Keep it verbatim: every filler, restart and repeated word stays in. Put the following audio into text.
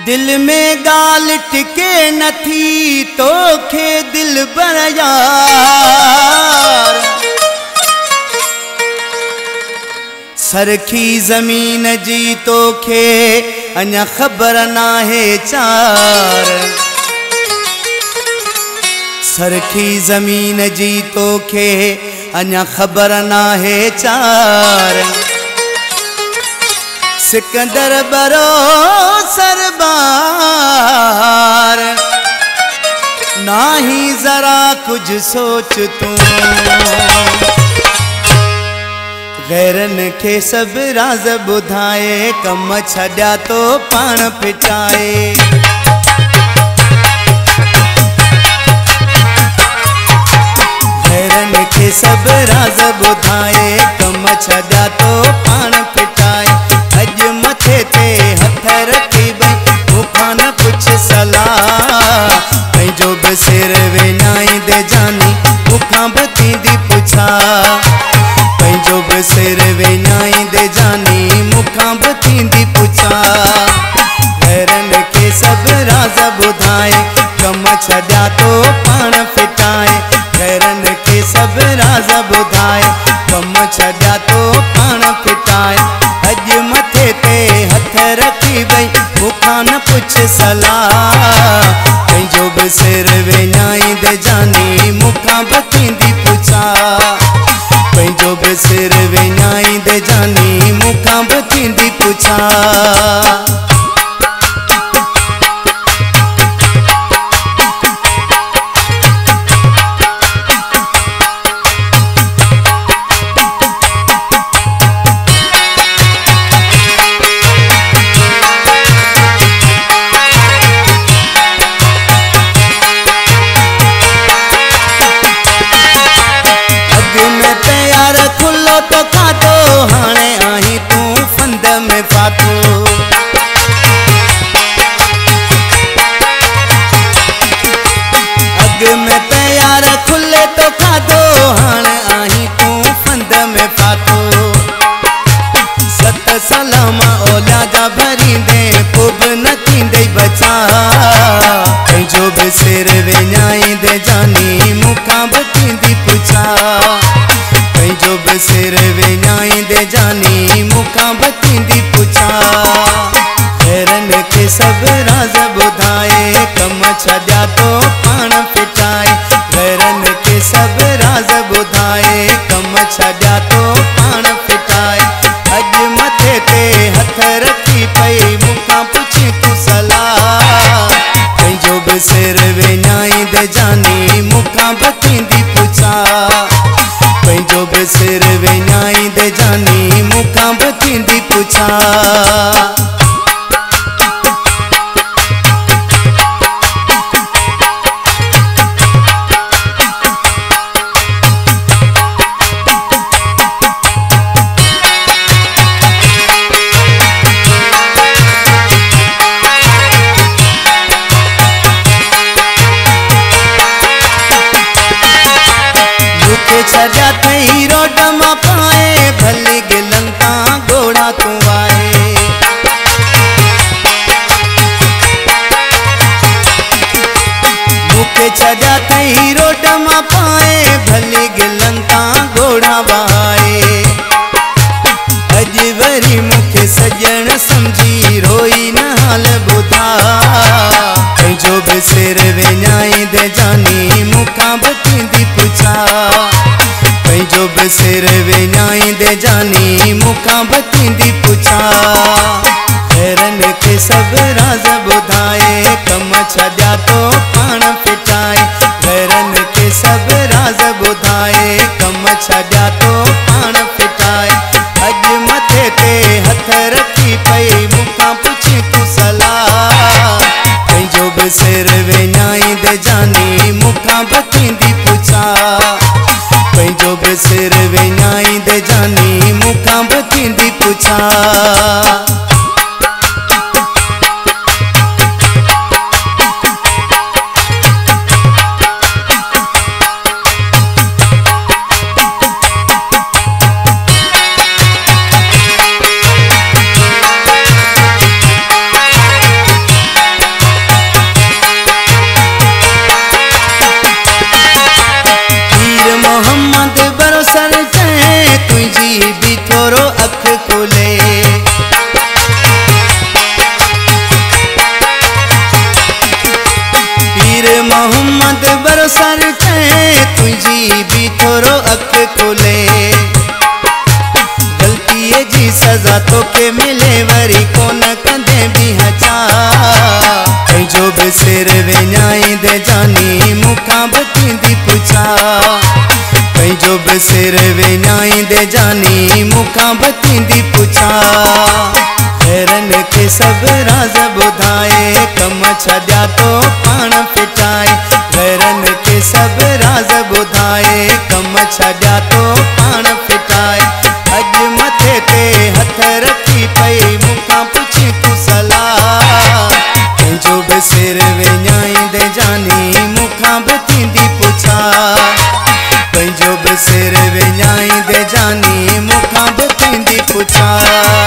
दिल में गाल टिके नथी तोखे दिल बर यार। सरखी जमीन जी तोखे अञा ख़बर नाहे चार। सरखी जमीन जी तोखे अञा ख़बर नाहे चार। सिकंदर बरो सरबार नाही जरा कुछ सोच तू। गैरन के सब राज बुधाए कम छड्या तो पान पिटाए। गैरन के सब राज बुधाए कम छड्या तो पान पिटाए। अज मथे ते हथ रखी बई मूंखां न पुछ सलाह। पंहिंजो बि सिर विञाई दे जानी मूंखां बि थींदी पुछा। पंहिंजो बि सिर विञाई दे जानी मूंखां बि थींदी पुछा। गैरन के सब राज ॿुधाए कम छॾिया तो पाण फिटाए। गैरन के सब राज ॿुधाए कम छॾिया तो पाण फिटाए। अज मथे ते हथ रखी बई मूंखां न पुछ सलाह। पंहिंजो बि सिर विञाई दे जानी मूंखां बि थींदी पुछा। पंहिंजो बि सिर विञाई दे जानी मूंखां बि थींदी पुछा। तो खातो हाणे आही तू फंद में फातो। अग में तैयार खुले तो खातो हाणे आही तू फंद में फातो। सत सलामा ओला जा भरी दे पोब न थींदे बचा। पंहिंजो बि सिर विञाई दे जानी मूंखां बि थींदी पुछा। पंहिंजो बि सिर विञाई दे जानी मूंखां बि थींदी पुछा। गैरन के सब राज ॿुधाए कम छॾिया तो पाण फिटाए। गैरन के सब राज ॿुधाए कम छॾिया तो पाण फिटाए। अज मथे ते हथ रखी पई मूंखां पुछी तू सलाह। पंहिंजो बि सिर विञाई दे जानी मूंखां बि थींदी पुछा। पंहिंजो बि सिर विञाई दे जानी मूंखां बि थींदी पुछा। छॾिया तई रोड मां पाए भले गिलन तां घोड़ा तू आए। मूंखे छॾिया तई रोड मां पाए भले गिलन तां घोड़ा बहाए। अज वरी मूंखे सजण समझी रोई न हाल ॿुधा। पंहिंजो बि सिर विञाई दे जानी मूंखां बि थींदी पुछा। पंहिंजो बि सिर विञाई दे जानी मूंखां बि थींदी पुछा। गैरन के सब राज ॿुधाए कम छॾिया तो पाण फिटाए। गैरन के सब राज ॿुधाए कम छॾिया तो पाण फिटाए। अज मथे ते हथ रखी पई मूंखां पुछी तू सलाह। पंहिंजो बि सिर विञाई दे जानी मूंखां बि थींदी पुछा। पंहिंजो बि सिर विञाई दे जानी मूंखां बि थींदी पुछा। मोहम्मद बरसर कहे तुझी भी थोरो अख खोले गलतीअ जी सज़ा तोखे मिले वरी कोन कंदे बि हचा पंहिंजो बि सिर विञाईंदे जानी मूंखां बि थींदी पुछा पंहिंजो बि सिर विञाईंदे जानी मूंखां बि थींदी पुछा ख़ैरनि खे सभु राज़ ॿुधाए कम छॾिया तो पाण फिटाए ख़ैरनि खे सभु राज़ ॿुधाए कम छॾिया तो पाण फिटाए अॼु मथे ते हथ रखी पई मूंखां पुछी तूं सलाह पंहिंजो बि सिर विञाईंदे जानी मूंखां बि थींदी पुछा पंहिंजो बि सिर विञाईंदे जानी मूंखां बि थींदी पुछा।